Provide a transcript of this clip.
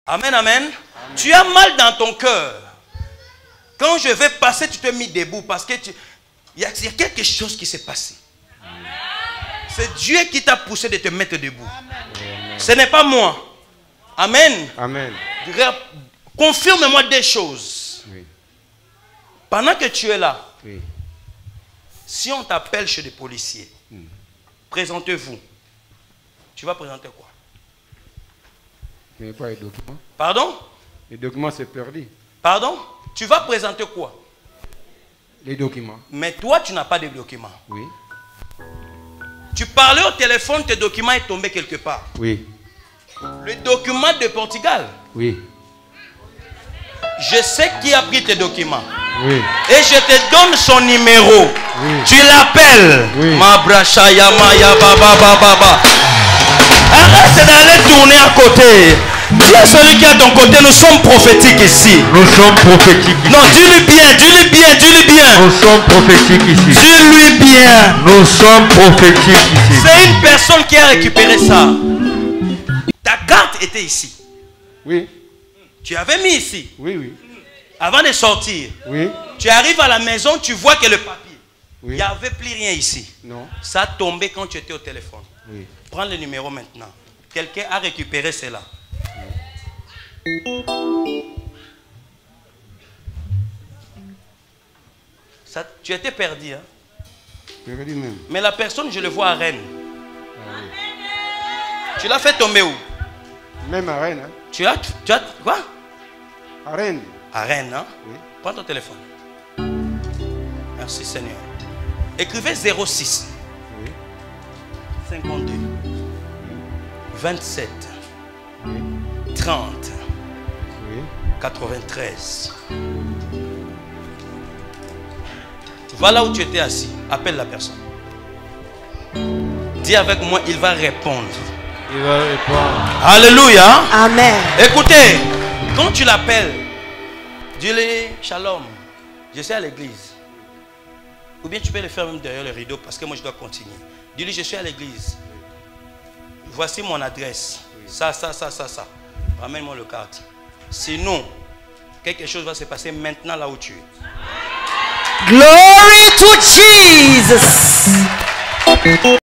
Amen, amen. Amen. Tu as mal dans ton cœur. Quand je vais passer, tu te mets debout parce que il y a quelque chose qui s'est passé. C'est Dieu qui t'a poussé de te mettre debout. Amen. Ce n'est pas moi. Amen. Amen. Confirme-moi des choses. Oui. Pendant que tu es là, oui. Si on t'appelle chez des policiers, présentez-vous. Tu vas présenter quoi? Mais quoi, les documents? Pardon? Les documents, c'est perdu. Pardon? Tu vas présenter quoi? Les documents. Mais toi, tu n'as pas de documents. Oui. Tu parlais au téléphone, tes documents sont tombés quelque part. Oui. Le document de Portugal. Oui. Je sais qui a pris tes documents. Oui. Et je te donne son numéro. Oui. Tu l'appelles. Oui. Mabrachaya Maya Baba Baba. Arrête d'aller tourner à côté. Dis à celui qui est à ton côté, nous sommes prophétiques ici. Nous sommes prophétiques ici. Non, dis-lui bien, dis-lui bien, dis-lui bien. Nous sommes prophétiques ici. Dis-lui bien. Nous sommes prophétiques ici. C'est une personne qui a récupéré ça. Ta carte était ici. Oui. Tu avais mis ici. Oui, oui. Avant de sortir. Oui. Tu arrives à la maison, tu vois que le papier. Oui. Il n'y avait plus rien ici. Non. Ça a tombé quand tu étais au téléphone. Oui. Prends le numéro maintenant. Quelqu'un a récupéré cela. Ça, tu étais perdu. Hein? Perdu même. Mais la personne, je le vois à Rennes. Ah, oui. Tu l'as fait tomber où? Même à Rennes. Hein? Tu as quoi? À Rennes. À Rennes, hein? Oui. Prends ton téléphone. Merci Seigneur. Écrivez 06 Oui. 52 27 Oui. 30 Oui. 93. Va là où tu étais assis. Appelle la personne. Dis avec moi, il va répondre. Il va répondre. Alléluia. Amen. Écoutez, quand tu l'appelles, dis-lui shalom. Je suis à l'église. Ou bien tu peux le faire même derrière le rideau parce que moi je dois continuer. Dis-lui je suis à l'église. Voici mon adresse. Ça. Ramène-moi le carte. Sinon, quelque chose va se passer maintenant là où tu es. Glory to Jesus.